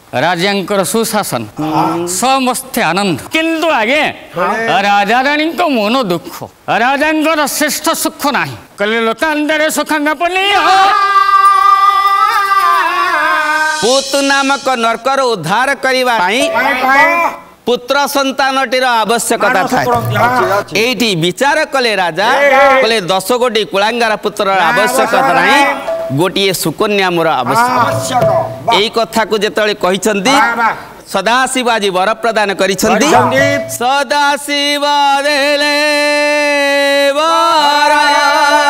राजांकर सुशासन समस्ते आनंद किंतु आगे राजा रानी को मन दुख राजांकर श्रेष्ठ सुख नाही कले लोकांतरे सुख पनी पुत नामक नरकर उद्धार करने पुत्र संतानटीर आवश्यकता था एठी विचार कले राजा कले 10 गोटी कुलांगार पुत्र आवश्यकता नहीं गोटे सुकन्या मोर आवश्यक यही कथा को जेतले कहिसंती सदाशिव आज वर प्रदान करिसंती सदाशिव देले वर